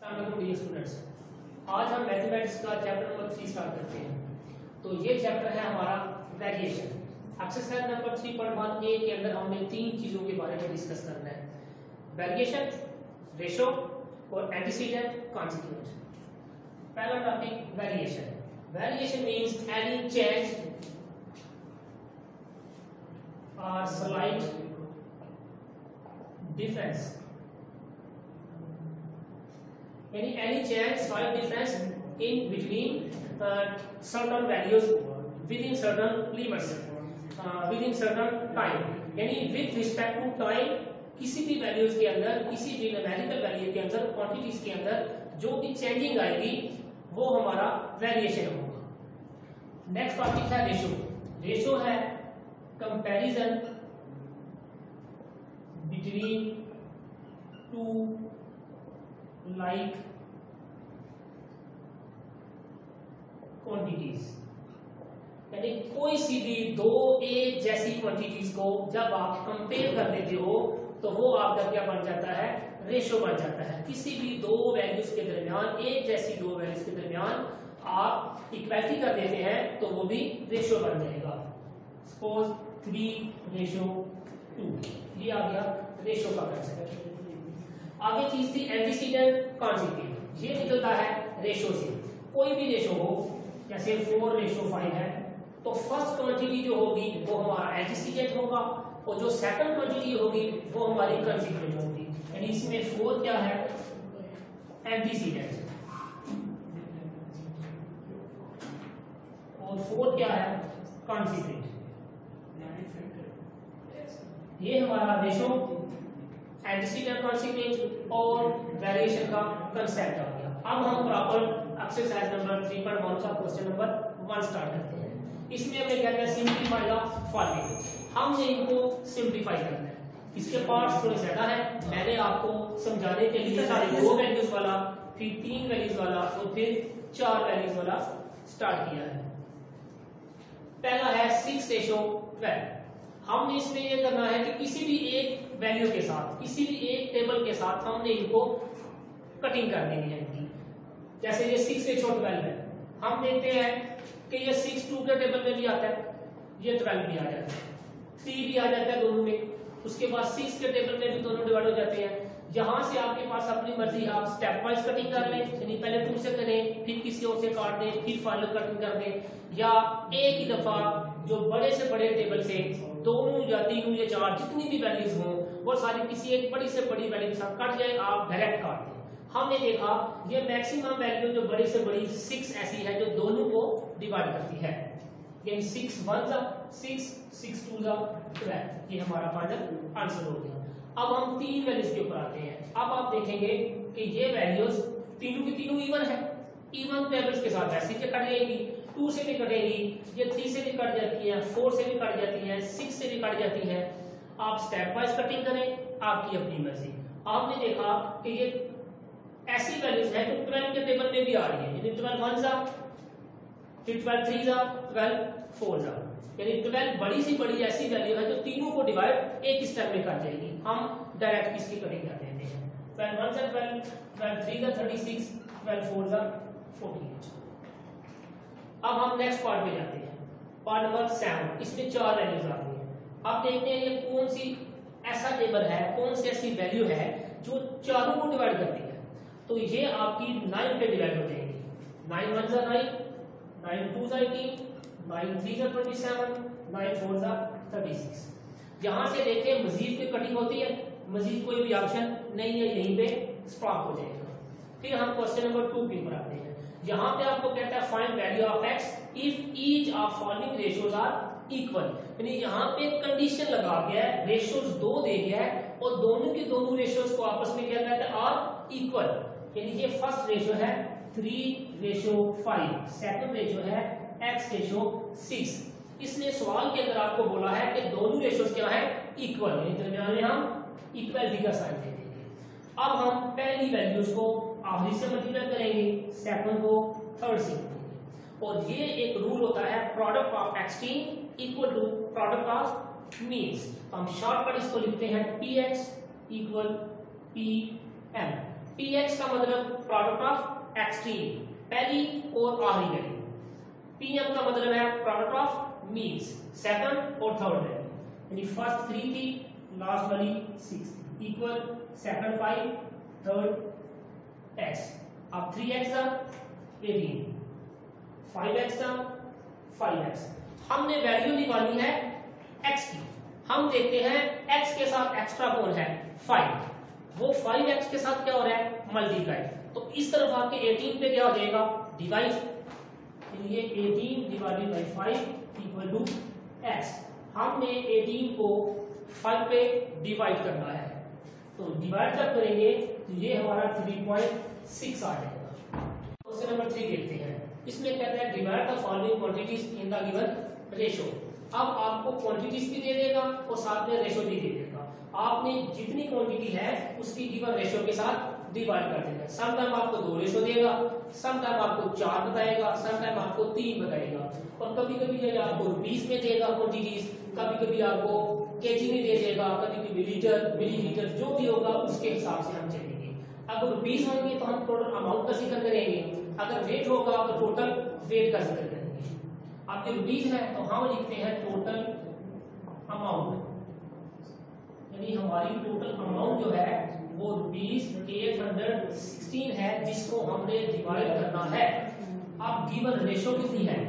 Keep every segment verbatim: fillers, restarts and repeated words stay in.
Dear students, आज हम mathematics का चैप्टर नंबर थ्री स्टार्ट करते हैं। तो ये चैप्टर है हमारा variation. Exercise number three point one A के अंदर हमने तीन चीजों के बारे में डिस्कस करना है, वेरिएशन, रेशो और एंटीसीडेंट कॉन्सिक्वेंस। पहला topic variation. Variation means any change और स्लाइट डिफरेंस, यानी any change slight difference in between uh, certain values within certain limits uh, within certain time, यानी with respect to time किसी भी values के अंदर, किसी भी न्यूमेरिकल वैल्यू के अंदर, क्वांटिटीज के अंदर जो भी चेंजिंग आएगी वो हमारा वेरिएशन होगा। नेक्स्ट टॉपिक है रेशो। रेशो है comparison between two like quantities, यानी कोई सी भी दो एक जैसी क्वांटिटीज को जब आप कंपेयर कर देते हो तो वो आपका क्या बन जाता है, रेशो बन जाता है। किसी भी दो वैल्यूज के दरमियान, एक जैसी दो वैल्यूज के दरमियान आप इक्वलिटी कर देते हैं तो वो भी रेशो बन जाएगा। सपोज थ्री रेशो टू, ये आ गया रेशो का कंसेप्ट। आगे चीज थी एंटीसीडेंट कॉन्सिक्वेंट। ये निकलता है रेशो से। कोई भी रेशो हो, जैसे फोर रेशो फाइव है, तो फर्स्ट क्वांटिटी जो होगी वो हमारा एंटीसीडेंट होगा और जो सेकंड क्वांटिटी होगी वो हमारी कॉन्सिक्वेंट होगी। यानी इसमें फोर क्या है, एंटीसीडेंट, और फोर क्या है, कॉन्सिक्वेंट। ये हमारा रेशो, एंटीसीडेंट कॉन्सिक्वेंट और वेरिएशन का कंसेप्ट आ गया। अब हम proper exercise number three point one का क्वेश्चन नंबर वन स्टार्ट करते हैं। इसमें हमें क्या है, सिंपलीफाई द फॉलोइंग। हमने इनको सिंपलीफाई करना है। इसके पार्ट्स थोड़े ज्यादा है, मैंने आपको समझाने के लिए दो वैल्यूज वाला, फिर तीन वैल्यूज वाला और फिर चार वैल्यूज वाला स्टार्ट किया है। पहला है सिक्स रेशो ट्वेल्व। हमने इसमें यह करना है कि किसी भी एक वैल्यू के साथ, किसी भी एक टेबल के साथ हमने इनको कटिंग कर देनी है इनकी। जैसे ये सिक्स रेशो ट्वेल्व है, हम देखते हैं कि ये सिक्स टू के टेबल में भी आता है, ये ट्वेल्व भी आ जाता है, थ्री भी आ जाता है दोनों में। उसके बाद सिक्स के टेबल में भी दोनों डिवाइड हो जाते हैं। जहां से आपके पास अपनी मर्जी, आप स्टेप वाइज कटिंग कर लें, यानी पहले टू से करें, फिर किसी और से काट दें, फिर फाइनल कटिंग कर दें, या एक ही दफा जो बड़े से बड़े टेबल से दोनों या तीनों या चार जितनी भी वैल्यूज हों वो सारी किसी एक बड़ी से बड़ी वैल्यू के साथ कट जाए, आप डायरेक्ट काट दें। हमने देखा ये मैक्सिमम वैल्यू जो बड़ी से बड़ी सिक्स ऐसी है जो दोनों को डिवाइड करती है, यानी सिक्स वन जा सिक्स, सिक्स टू जा ट्वेल्व। ये हमारा फाइनल आंसर हो गया। अब हम तीन वैल्यूज के ऊपर आते हैं। अब आप देखेंगे कि ये वैल्यूज तीनों की तीनों इवन है, इवन टेबल्स के साथ ऐसे कट जाएगी, टू से भी कटेगी, ये थ्री से भी कट जाती है, फोर से भी कट जाती है, सिक्स से भी कट जाती है। आप स्टेप वाइज कटिंग करें, आपकी अपनी मर्जी। आपने देखा कि ये ऐसी वैल्यूज है जो ट्वेल्व के टेबल में भी आ रही है, यानी ट्वेल्व वन जा, फिर ट्वेल्व थ्री जा, ट्वेल्व फोर जा, यानी ट्वेल्व बड़ी सी बड़ी ऐसी वैल्यू है जो तीनों को डिवाइड एक स्टेप में कर जाएगी। हम डायरेक्ट इसकी कटिंग कर देते हैं। ट्वेल्व वन जा ट्वेल्व, ट्वेल्व थ्री जा थर्टी सिक्स, ट्वेल्व फोर जा फोर्टी एट। अब हम नेक्स्ट पार्ट में जाते हैं, पार्ट नंबर सेवन। इसमें चार वैल्यूज आती हैं। अब देखते हैं ये कौन सी ऐसा टेबल है, कौन सी ऐसी वैल्यू है जो चारों को डिवाइड करती है। तो ये आपकी नाइन पे डिवाइड हो जाएगी। नाइन वन जा नाइन, नाइन टू जा एटीन, नाइन थ्री जा ट्वेंटी सेवन, नाइन फोर जा थर्टी सिक्स। यहां से देखें मजीद कोई कटिंग होती है, मजीद कोई भी ऑप्शन नहीं है, यहीं पे स्टॉप हो जाएगा। फिर हम क्वेश्चन नंबर टू के ऊपर आते हैं। यहाँ पे आपको कहता है find value of x if each of following ratios are equal, यानी यहाँ पे कंडीशन लगा गया है, रेशियोज दो दे गया है और दोनों के दोनों रेशियोज को आपस में क्या कहते हैं, आर इक्वल। यानी ये फर्स्ट रेशियो है three ratio five, second ratio है एक्स रेशियो सिक्स। इसने सवाल के अंदर आपको बोला है कि दोनों रेशियोज क्या है, इक्वल, यानी दरमियान में हम इक्वलिटी का साइन दे देंगे। अब हम पहली वैल्यूज को आखिरी से मल्टीप्लाई करेंगे, सेकंड को थर्ड से करेंगे। और ये एक रूल होता है, product of extreme equal to product of means. तो हम शॉर्टकट इसको लिखते हैं P X equal P M. P X का मतलब प्रोडक्ट ऑफ एक्सट्रीम, पहली और आखिरी वैल्यू। पी एम का मतलब है प्रोडक्ट ऑफ मीन्स, सेकंड और थर्ड वैल्यू, यानी फर्स्ट थ्री थी, लास्ट वाली six, equal second five, third x. अब थ्री एक्स का एटीन, फाइव एक्स का फाइव एक्स। हमने वैल्यू निकालनी है एक्स की। हम देखते हैं एक्स के साथ एक्स्ट्रा कौन है, फाइव, वो फाइव एक्स के साथ क्या हो रहा है, मल्टीप्लाई। तो इस तरफ आके एटीन पे क्या हो जाएगा, डिवाइड, ये eighteen divided by five equal to x. हमने एटीन को फाइव पे डिवाइड करना है, तो डिवाइड जब करेंगे तो ये हमारा थ्री पॉइंट सिक्स आ जाएगा। क्वेश्चन नंबर थ्री देखते हैं। इसमें कहता है divide the following quantities in the given ratio. अब आपको क्वांटिटीज भी दे देगा और साथ में रेशो भी दे देगा। आपने जितनी क्वांटिटी है उसकी गिवन रेशो के साथ डिवाइड कर देना। सम टाइम आपको दो रेशो देगा, सम टाइम आपको चार बताएगा, सम टाइम आपको तीन बताएगा, और कभी कभी ये आपको रुपीस में देगा क्वांटिटीज, कभी कभी आपको केजी में दे देगा, कभी कभी लीटर, मिलीलीटर, जो भी होगा उसके हिसाब से हम चलेंगे। अगर रुपीस होंगे तो हम टोटल अमाउंट का जिक्र करेंगे, अगर वेट होगा तो टोटल वेट का जिक्र करेंगे। आपके रुपीस है तो हम लिखते हैं टोटल अमाउंट, यानी हमारी टोटल अमाउंट जो है वो रुपीस एट हंड्रेड सिक्सटीन है, जिसको हमने डिवाइड करना है। अब गिवन रेशो कितनी है,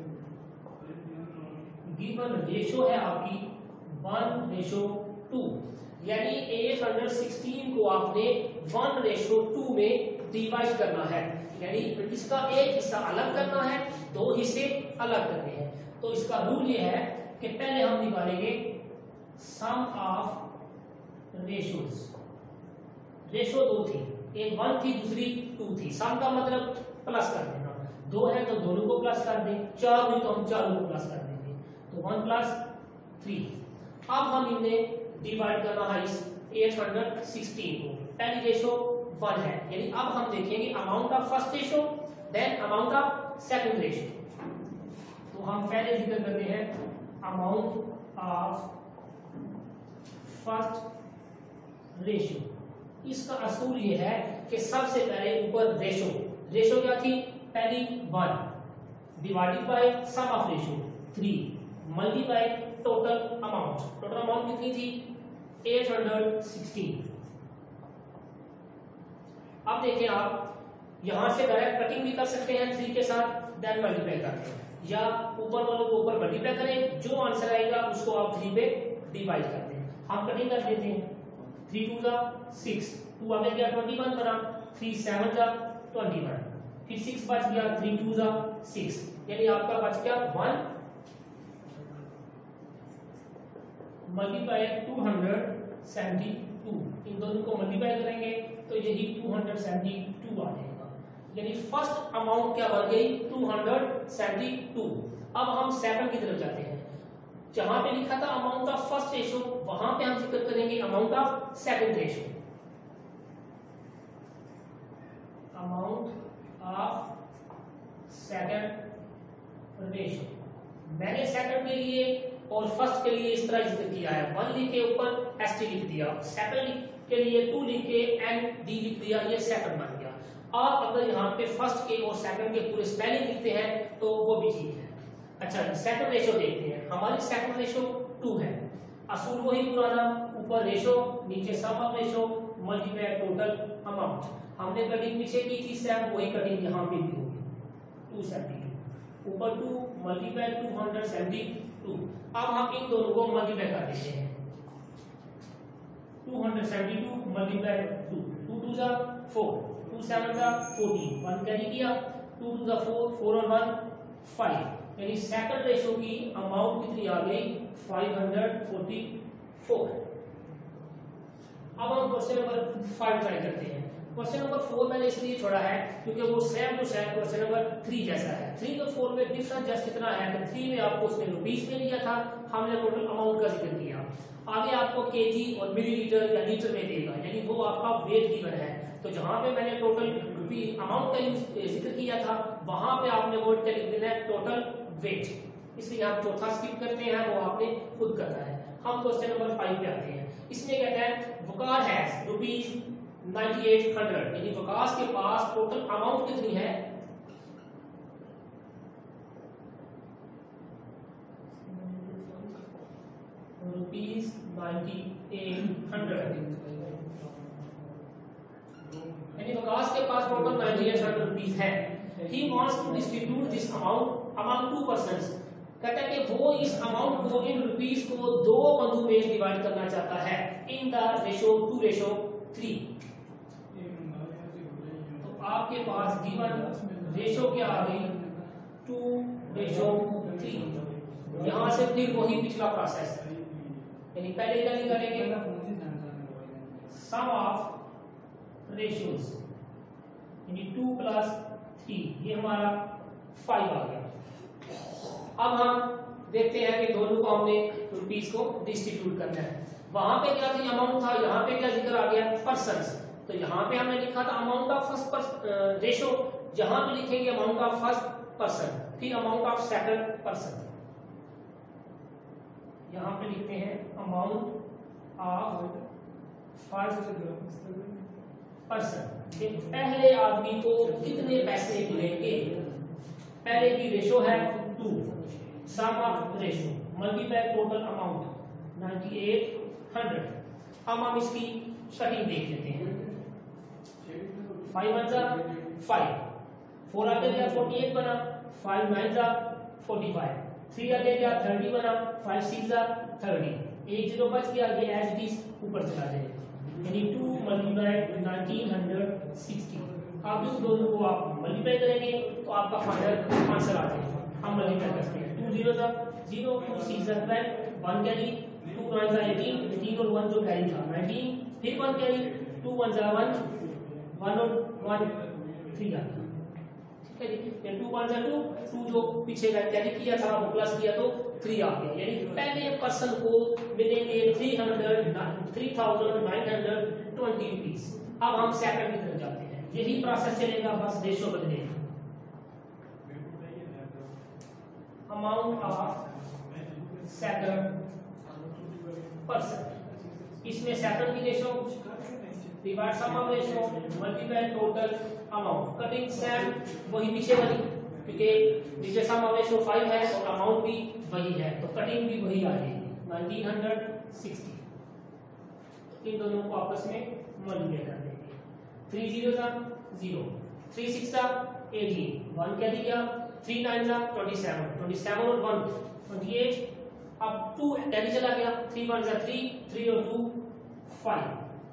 गिवन रेशो है आपकी वन रेशो टू, यानी एट हंड्रेड सिक्सटीन को आपने वन रेशो टू में डिवाइड करना है, यानी इसका एक हिस्सा अलग करना है, दो हिस्से अलग करने हैं। तो इसका रूल ये है कि पहले हम निकालेंगे सम ऑफ रेशोज। रेशो दो थी, एक वन थी दूसरी टू थी। सम का मतलब प्लस कर देना, दो है तो दोनों को प्लस कर दें, चार हुई तो हम चारों को प्लस कर देंगे, तो वन प्लस थ्री। अब हम इन्हें डिवाइड करना है इस एट हंड्रेड सिक्सटीन को। पहली रेशो वन है, यानी अब हम देखेंगे amount of first ratio then amount of second ratio. तो हम पहले जिक्र करते हैं अमाउंट ऑफ फर्स्ट रेशो। इसका असूल ये है कि सबसे पहले ऊपर रेशो, रेशो क्या थी, पहली one divided by sum of ratio three multiply total amount. Total amount कितनी थी, एट हंड्रेड सिक्सटीन। अब देखिए आप यहां से डायरेक्ट कटिंग भी कर सकते हैं थ्री के साथ, देन मल्टीप्लाई करते हैं, या ऊपर वालों को ऊपर मल्टीप्लाई करें, जो आंसर आएगा उसको आप थ्री पे डिवाइड करते हैं। हम कटिंग कर देते हैं, थ्री टू जा सिक्स, टू आ गया ट्वेंटी वन बना, थ्री सेवन जा ट्वेंटी वन, फिर सिक्स बच गया, थ्री टू जा सिक्स, यानी आपका बच गया one multiply two hundred seventy two. इन दोनों को मल्टीप्लाई करेंगे तो यही टू हंड्रेड सेवेंटी टू आ जाएगा, यानी फर्स्ट अमाउंट क्या बन गई, टू हंड्रेड सेवेंटी टू। अब हम सेकंड की तरफ जाते हैं, जहां पे लिखा था अमाउंट ऑफ फर्स्ट रेशो, वहां पे हम जिक्र करेंगे amount of second ratio. Amount of second ratio, मैंने सेकंड के लिए और फर्स्ट के लिए इस तरह जिक्र किया है, वन लिख के ऊपर एस टी लिख दिया, सेकंड के लिए टू लिख के एन डी लिख दिया, ये सेकंड बन गया। आप अगर यहाँ पे फर्स्ट के और सेकंड के पूरे स्पेलिंग लिखते हैं तो वो भी ठीक है। अच्छा, सेकंड रेशो देखते हैं। हमारी सेकंड रेशो टू है, असूल वही पुराना, ऊपर रेशो नीचे sum of ratio multiply total amount. हमने कटिंग पीछे की थी सेम, वही कटिंग यहाँ पे भी होगी, टू सेवेंटी टू, ऊपर two multiply two hundred seventy two. अब हम इन दोनों को मल्टीप्लाई कर देते हैं, two hundred seventy two multiply two, two two जा फोर, टू सेवन जा फोर्टीन, वन कैरी किया, टू टू जा फोर, फोर और वन फाइव, यानी सेकंड रेशो की अमाउंट कितनी आ गई, फाइव हंड्रेड फोर्टी फोर। अब हम क्वेश्चन नंबर फाइव ट्राई करते हैं। क्वेश्चन नंबर फोर मैंने इसलिए छोड़ा है क्योंकि वो same to same question number three जैसा है। थ्री और फोर में डिफरेंस जस्ट इतना है कि थ्री में आपको उसने रुपीस में लिया था, हमने टोटल अमाउंट का जिक्र किया। आगे आपको केजी और मिलीलीटर या लीटर में देगा, यानी वो आपका वेट गिवन है। तो जहां पे मैंने टोटल रुपी अमाउंट का जिक्र किया था, वहां पे आपने वर्ड का लिख देना है टोटल वेट, इसलिए आप चौथा स्किप करते हैं, वो आपने खुद करना है। हम क्वेश्चन नंबर फाइव पे आते हैं। इसमें कहते हैं Waqar has rupees ninety eight hundred, यानी वकास के पास टोटल अमाउंट कितनी है? रुपीज नाइंटी एट हंड्रेड, यानी वकास के पास total ninety eight hundred rupees है। He wants to distribute this amount among two persons. कहता है कि वो इस अमाउंट को, इन रुपीस को दो बंधु में डिवाइड करना चाहता है in the ratio two ratio three. तो आपके पास गिवन रेशो क्या आ गई? Two ratio three. यहां से फिर वही पिछला प्रोसेस, यानी पहले क्या निकालेंगे? सम ऑफ रेशियोज, यानी टू प्लस थ्री, ये हमारा फाइव आ गया। अब हम देखते हैं कि दोनों को हमने रुपीस को डिस्ट्रीब्यूट करना है। वहां पे क्या थी? अमाउंट था। यहाँ पे क्या जिक्र आ गया? पर्सन्स। तो यहाँ पे हमने लिखा था अमाउंट ऑफ फर्स्ट रेशो, जहां पे लिखेंगे अमाउंट ऑफ फर्स्ट पर्सन, फिर अमाउंट ऑफ सेकंड पर्सन। यहाँ पे लिखते हैं अमाउंट ऑफ फर्स्ट पर्सन, पहले आदमी को कितने पैसे मिलेंगे। पहले की रेशो है two, sum of ratio multiply total amount ninety eight hundred. अब हम इसकी कटिंग देख लेते हैं। फाइव वन जा फाइव, फोर आगे गया फोर्टी एट बना, फाइव नाइन जा फोर्टी फाइव, थ्री आगे गया थर्टी बना, फाइव सिक्स जा थर्टी, एक जीरो बच गया, ये एज इट इज ऊपर चला जाएगा, यानी टू मल्टीप्लाई नाइनटीन सिक्सटी। आप इस दोनों को आप मल्टीप्लाई करेंगे तो आपका फाइनल आंसर आ जाएगा। हम मल्टीप्लाई करते हैं, टू जीरो जा जीरो, टू सिक्स जा twelve, one carry, two nine जा एटीन, एटीन और वन जो कैरी था नाइनटीन, फिर वन कैरी, टू वन जा वन, वन और वन थ्री आ गया। ठीक है जी, ये टू वन जा टू, टू जो पीछे का कैरी किया था वो प्लस किया तो थ्री आ गया, यानी पहले पर्सन को मिलेंगे three hundred three thousand nine hundred twenty rupees. अब हम सेकंड की तरफ जाते हैं, यही प्रोसेस चलेगा, बस रेशो बदलेगा। अमाउंट ऑफ सेकंड पर्सन, इसमें सेकंड की ratio divide sum of ratio multiply total amount. Cutting same वही पीछे वाली, क्योंकि नीचे सम ऑफ रेशो फाइव है और अमाउंट भी वही है, तो कटिंग भी वही आ जाएगी नाइनटीन सिक्सटी। इन दोनों को आपस में मल्टीप्लाई कर देंगे, थ्री जीरो जा जीरो, थ्री सिक्स जा एटीन, वन क्या दिया, थ्री नाइन जा ट्वेंटी सेवन, ट्वेंटी सेवन और वन ट्वेंटी एट, अब टू कैरी चला गया, थ्री वन जा थ्री, थ्री और टू फाइव,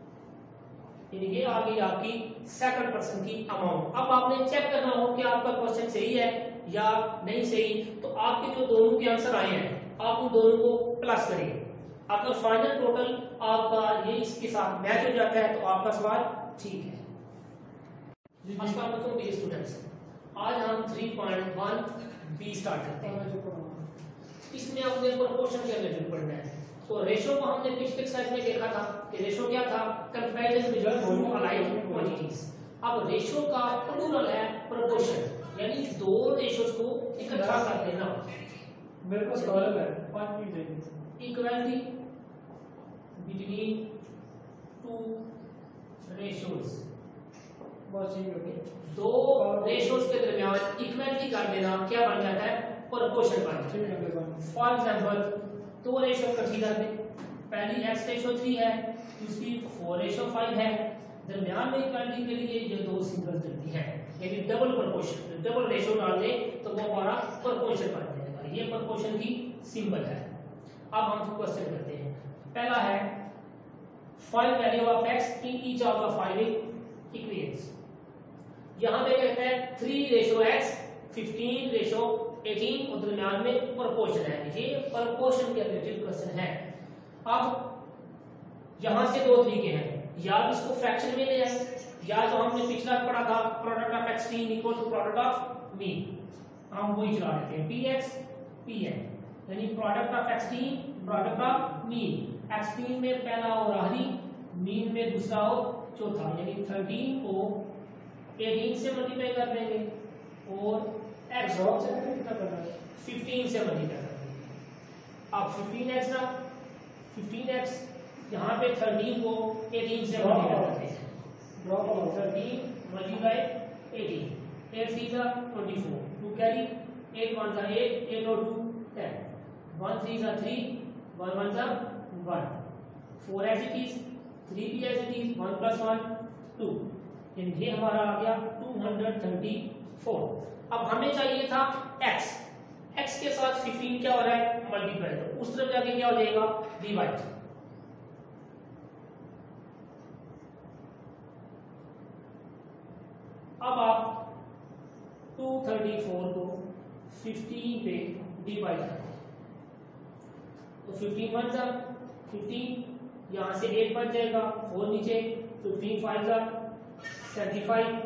यानी ये आ गई आपकी सेकंड पर्सन की अमाउंट। अब आपने चेक करना हो कि आपका क्वेश्चन सही है या नहीं सही, तो आपके जो दोनों के आंसर आए हैं आप उन दोनों को प्लस करिए। आपका फाइनल टोटल आपका ये इसके साथ मैच हो जाता है तो आपका सवाल ठीक है। अस्सलाम वालेकुम डियर स्टूडेंट्स, आज हम three point one B start करते हैं। इसमें हमने प्रोपोर्शन के रिलेटेड पढ़ना है। तो रेशो को हमने पिछले एक्सरसाइज में देखा था कि रेशो क्या था, comparison between two alike quantities. अब रेशो का प्लूरल है प्रोपोर्शन, यानी दो रेशोस को इकट्ठा कर देना। मेरे पास कॉलम है पांच मिनट देंगे। इक्वालिटी बिटवीन टू रेशोस, बहुत ठीक है। दो रेशोस के दरमियान इक्वालिटी कर देना क्या बन जाता है, प्रोपोर्शन बन जाता है। फॉर एग्जांपल दो रेशो इकट्ठी कर दे, पहली x रेशो थ्री है, दूसरी फोर रेशो फाइव है, दरमियान में इक्वालिटी के लिए ये दो सिंबल चलती है, यानी डबल प्रोपोर्शन, डबल रेशो डाल दे तो वो हमारा प्रोपोर्शन बन जाएगा। ये प्रोपोर्शन की सिंबल है। अब हम क्वेश्चन करते हैं। पहला है find value of x in each of the following equations. यहां पे कहता है three ratio x, fifteen ratio eighteen और दरमियान में प्रोपोर्शन है। ये प्रोपोर्शन के रिलेटेड क्वेश्चन है। अब यहां से दो तरीके हैं, या इसको फ्रैक्शन में ले आए, या जो हमने पिछला पढ़ा था product of extreme equal to product of mean, हम वही चला लेते हैं px pn, यानी product of extreme product of mean. Extreme में पहला और आखिरी, मीन में दूसरा और चौथा, यानी थर्टीन को एटीन से मल्टीप्लाई कर देंगे और x को फिफ्टीन से मल्टीप्लाई कर देंगे। अब फिफ्टीन एक्स ना फिफ्टीन एक्स, यहाँ पे थर्टीन को एटीन से मल्टीप्लाई करते हैं, drop out thirteen multiply eighteen. eight three is twenty-four. two carry. eight ones are eight. eight or two ten. one three is three. one ones are one. four as it is. three भी as it is. one plus one two. ये हमारा आ गया two hundred thirty-four. अब हमें चाहिए था x. x के साथ fifteen क्या हो रहा है मल्टीप्लाई, तो उस तरफ जाके क्या हो जाएगा डिवाइड. अब आप two thirty-four को fifteen पे डिवाइड करें तो fifteen वन जा fifteen, यहाँ से eight बच जाएगा, four नीचे, fifteen five जा seventy-five.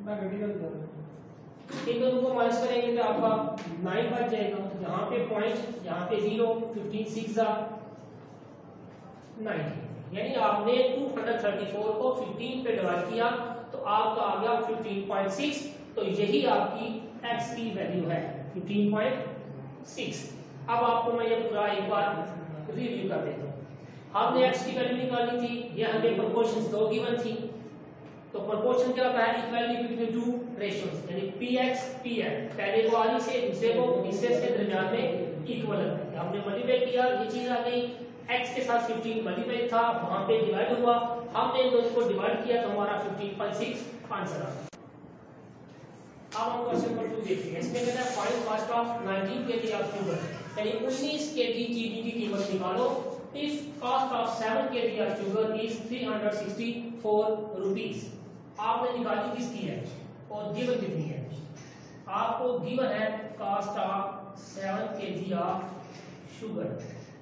इन दोनों को माइनस करेंगे तो आपका nine बच जाएगा, यहाँ पे पॉइंट, यहाँ पे जीरो, fifteen six जा ninety. यानी आपने two hundred thirty-four को fifteen पे डिवाइड किया तो आपका आ गया fifteen point six. तो यही आपकी x की वैल्यू है fifteen point six. अब आपको मैं ये पूरा एक बार रिव्यू कर देता हूँ. हमने x की वैल्यू निकाली थी, ये हमें प्रोपोर्शंस दो गिवन थी. तो प्रोपोर्शन क्या होता है इक्वालिटी बिटवीन टू रेशियोज, यानी px pn, पहले को आधी से दूसरे को तीसरे से दरमियान में इक्वल है. हमने मल्टीप्लाई किया, ये चीज आ गई. x के साथ fifteen मल्टीप्लाई था, वहां पे डिवाइड हुआ, हमने इन दोनों को डिवाइड किया तो हमारा fifteen point six आंसर आ गया. अब हम क्वेश्चन नंबर टू देखते हैं. इसमें कहता है find cost of nineteen KG of sugar, यानी nineteen केजी चीनी की कीमत निकालो if cost of seven KG of sugar is three hundred sixty-four rupees. आपने निकाली किसकी है और गिवन कितनी है. आपको गिवन है cost of seven KG of sugar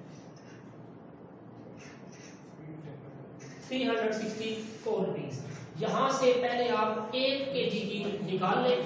three hundred sixty-four rupees. यहां से पहले आप एक केजी की निकाल लें,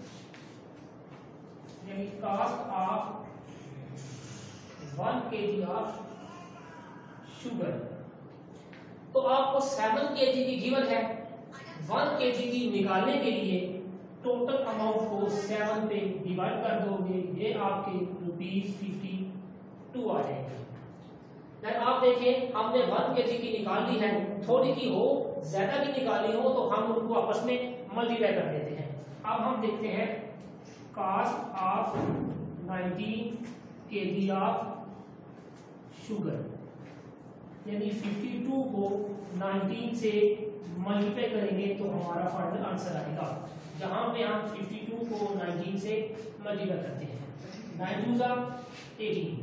यानी cost of one KG of sugar. तो आपको सेवन केजी की गिवन है, वन केजी की निकालने के लिए टोटल अमाउंट को सेवन पे डिवाइड कर दोगे, ये आपके रुपीज फिफ्टी टू आ जाएंगे. आप देखें हमने वन केजी की निकाल ली है, थोड़ी की हो ज्यादा की निकाली हो तो हम उनको आपस में मल्टीप्लाई कर देते हैं. अब हम देखते हैं cost of nineteen KG of sugar, यानी बावन को nineteen से मल्टीप्लाई करेंगे तो हमारा फाइनल आंसर आएगा. जहां पे हम बावन को nineteen से मल्टीप्लाई करते हैं. nine two जा eighteen,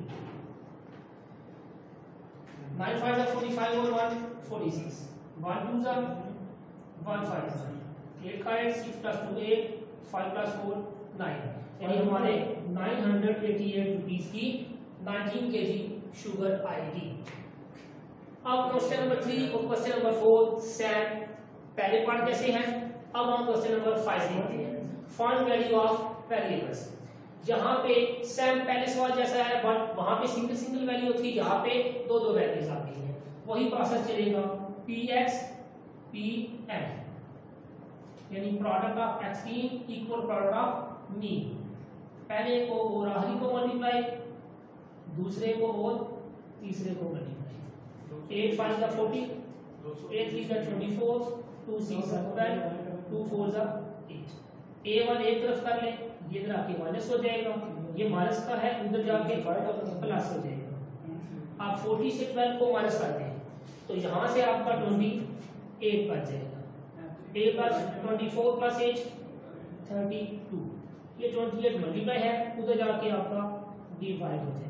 nine five जा forty-five और one forty-six, one two जा one five जा eight का eight, six plus two eight, five plus four nine, यानी हमारे nine hundred eighty-eight रुपीस की nineteen केजी शुगर आएगी. अब क्वेश्चन नंबर थ्री और क्वेश्चन नंबर फोर सेम पहले पार्ट जैसे हैं. अब हम क्वेश्चन नंबर फाइव देखते हैं. Find value of variables. जहां पे सेम पहले सवाल जैसा है बट वहां पे सिंगल सिंगल वैल्यू थी, यहाँ पे दो दो वैल्यूज आ गई हैं. वही प्रोसेस चलेगा px pn, यानी product of extreme equal product of mean. पहले को और आखिरी को मल्टीप्लाई, दूसरे को और तीसरे को multiply. eight five is forty, eight three is twenty-four, two six is twelve, two four is eight. a one एक तरफ कर ले, ये इधर आके माइनस हो जाएगा, ये माइनस का है उधर जाके प्लस हो जाएगा. आप forty से twelve को माइनस करते हैं तो यहाँ से आपका twenty-eight बच जाएगा. a plus twenty-four plus eight thirty-two, ये twenty-eight मल्टीप्लाई है, उधर जाके आपका डिवाइड हो जाएगा.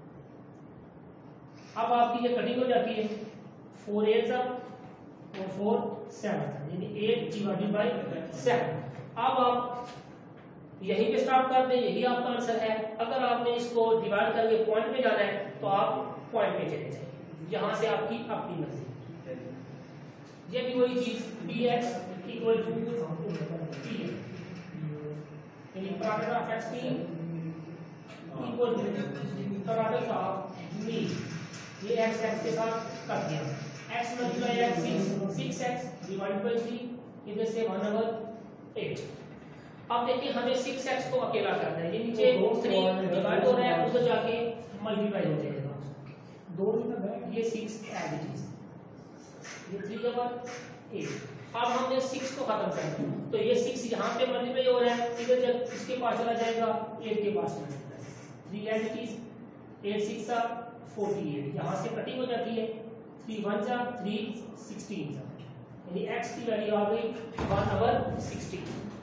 अब आपकी ये कटिंग हो जाती है, four eight और four seven, यानी eight डिवाइडेड बाय seven. अब आप यहीं पे स्टॉप कर दें, यही आपका आंसर है. अगर आपने इसको डिवाइड करके पॉइंट पे जाना है तो आप पॉइंट पे चले जाएं, यहाँ से आपकी अपनी मर्जी. ये भी वही चीज px इक्वल टू pn, यानी product of extreme equal to product of mean. ये x x के साथ कर दिया. x multiply x six, six x divided by three, इधर से one over eight. अब देखिए हमें six x को अकेला करना है, ये नीचे three डिवाइड हो रहा है, उधर जाके मल्टीप्लाई हो जाएगा. दो ये six एज इट इज ये थ्री अपन एट। अब हमने सिक्स को खत्म करना, तो ये सिक्स यहाँ पे मल्टीप्लाई हो रहा है, इधर जब इसके पास चला जाएगा एट के पास multiply, three entities, eight six forty eight, यहाँ से कटिंग हो जाती है, थ्री वन जा थ्री, सिक्सटीन जा, यानी x की वैल्यू आ गई वन ओवर सिक्सटीन।